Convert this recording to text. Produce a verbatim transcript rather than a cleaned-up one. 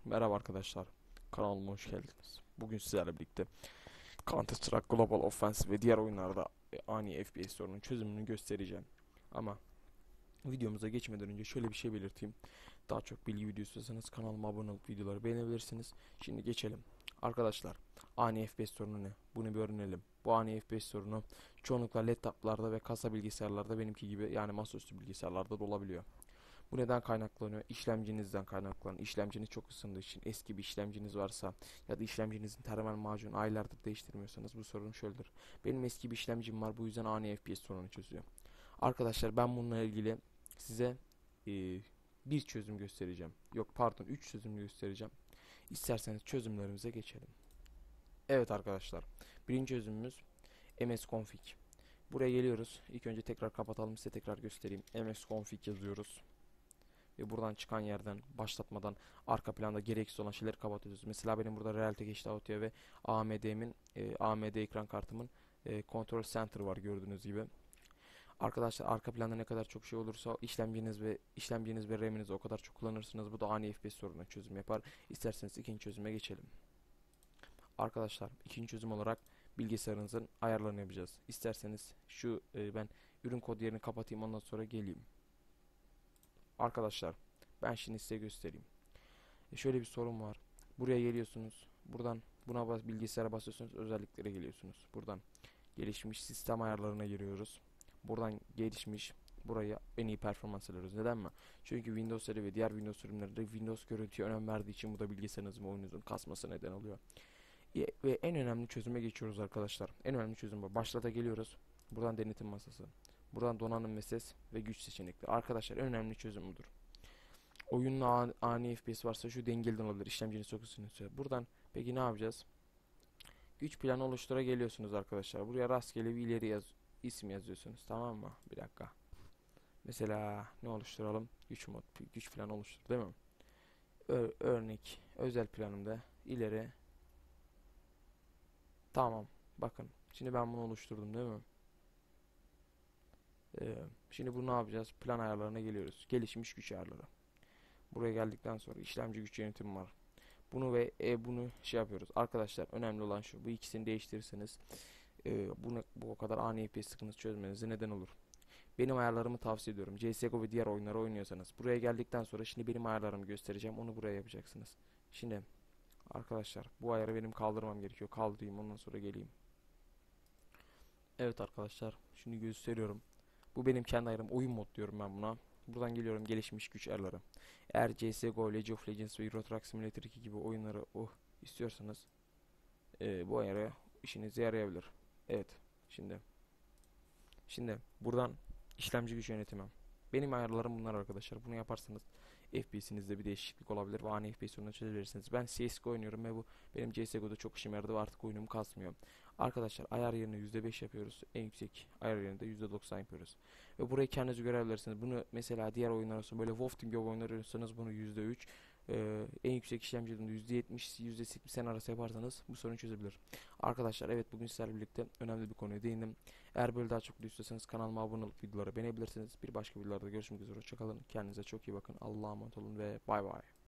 Merhaba arkadaşlar, kanalıma hoş geldiniz. Bugün sizlerle birlikte Counter Strike Global Offensive ve diğer oyunlarda e, ani F P S sorunun çözümünü göstereceğim. Ama videomuza geçmeden önce şöyle bir şey belirteyim. Daha çok bilgi videosu istiyorsanız kanalıma abone olup videoları beğenebilirsiniz. Şimdi geçelim. Arkadaşlar, ani F P S sorunu ne? Bunu bir öğrenelim. Bu ani F P S sorunu çoğunlukla laptoplarda ve kasa bilgisayarlarda benimki gibi, yani masaüstü bilgisayarlarda da olabiliyor. Bu neden kaynaklanıyor? İşlemcinizden kaynaklanıyor. İşlemciniz çok ısındığı için, eski bir işlemciniz varsa ya da işlemcinizin termal macunu aylardır değiştirmiyorsanız bu sorun şöyledir. Benim eski bir işlemcim var, bu yüzden ani F P S sorunu çözüyor. Arkadaşlar, ben bununla ilgili size e, bir çözüm göstereceğim. Yok, pardon, üç çözüm göstereceğim. İsterseniz çözümlerimize geçelim. Evet arkadaşlar, birinci çözümümüz msconfig. Buraya geliyoruz. İlk önce tekrar kapatalım, size tekrar göstereyim. msconfig yazıyoruz. Ve buradan çıkan yerden başlatmadan arka planda gereksiz olan şeyleri kapatıyoruz. Mesela benim burada Realtek H D Audio ve A M D'min e, A M D ekran kartımın e, Control Center var, gördüğünüz gibi. Arkadaşlar, arka planda ne kadar çok şey olursa işlemciniz ve işlemciniz ve RAM'inizi o kadar çok kullanırsınız. Bu da ani F P S sorununa çözüm yapar. İsterseniz ikinci çözüme geçelim. Arkadaşlar, ikinci çözüm olarak bilgisayarınızın ayarlarını yapacağız. İsterseniz şu e, ben ürün kod yerini kapatayım, ondan sonra geleyim. Arkadaşlar, ben şimdi size göstereyim. E şöyle bir sorun var. Buraya geliyorsunuz. Buradan buna bas, bilgisayara basıyorsunuz. Özelliklere geliyorsunuz. Buradan gelişmiş sistem ayarlarına giriyoruz. Buradan gelişmiş, buraya en iyi performans alıyoruz. Neden mi? Çünkü Windows seri ve diğer Windows sürümlerinde Windows görüntüye önem verdiği için bu da bilgisayarınızın ve oyununuzun kasması neden oluyor. E, ve en önemli çözüme geçiyoruz arkadaşlar. En önemli çözüm bu. Başlata geliyoruz. Buradan denetim masası. Buradan donanım ve ses ve güç seçenekleri. Arkadaşlar, en önemli çözüm budur. Oyunun ani F P S varsa şu dengelden olabilir. İşlemcinin çok ısınıyorsa. Buradan peki ne yapacağız? Güç planı oluştura geliyorsunuz arkadaşlar. Buraya rastgele bir ileri yaz isim yazıyorsunuz. Tamam mı? Bir dakika. Mesela ne oluşturalım? Güç mod, güç planı oluştur, değil mi? Ö örnek özel planımda ileri. Tamam. Bakın. Şimdi ben bunu oluşturdum, değil mi? Ee, şimdi bunu ne yapacağız? Plan ayarlarına geliyoruz. Gelişmiş güç ayarları. Buraya geldikten sonra işlemci güç yönetimi var. Bunu ve e, bunu şey yapıyoruz. Arkadaşlar, önemli olan şu. Bu ikisini değiştirirseniz e, bunu bu o kadar ani F P S sıkıntısı çözmenize neden olur. Benim ayarlarımı tavsiye ediyorum. C S G O ve diğer oyunları oynuyorsanız. Buraya geldikten sonra şimdi benim ayarlarımı göstereceğim. Onu buraya yapacaksınız. Şimdi arkadaşlar, bu ayarı benim kaldırmam gerekiyor. Kaldırayım, ondan sonra geleyim. Evet arkadaşlar, şimdi gösteriyorum. Bu benim kendi ayarım. Oyun mod diyorum ben buna. Buradan geliyorum, gelişmiş güç ayarları. Eğer C S G O, League of Legends ve Euro Truck Simulator iki gibi oyunları oh istiyorsanız e, bu ayarı işinize yarayabilir. Evet. Şimdi şimdi buradan işlemci güç yönetimi. Benim ayarlarım bunlar arkadaşlar. Bunu yaparsanız F P S'inizde bir değişiklik olabilir ve ani F P S sorununu çözebilirsiniz. Ben C S G O oynuyorum ve bu benim C S G O'da çok işime yaradı ve artık oyunum kasmıyor. Arkadaşlar, ayar yerine yüzde beş yapıyoruz. En yüksek ayar yerine de yüzde doksan yapıyoruz. Ve burayı kendiniz görebilirsiniz. Bunu mesela diğer oyunlar olsun, böyle Wolf Team gibi oyunlar oynuyorsanız bunu yüzde üç, e, en yüksek işlemcinin yüzde yetmiş yüzde seksen arası yaparsanız bu sorunu çözebilir. Arkadaşlar, evet, bugün sizlerle birlikte önemli bir konuya değindim. Eğer böyle daha çok video istiyorsanız kanalıma abone olup videoları beğenebilirsiniz. Bir başka videolarda görüşmek üzere. Hoşçakalın. Kendinize çok iyi bakın. Allah'a emanet olun ve bay bay.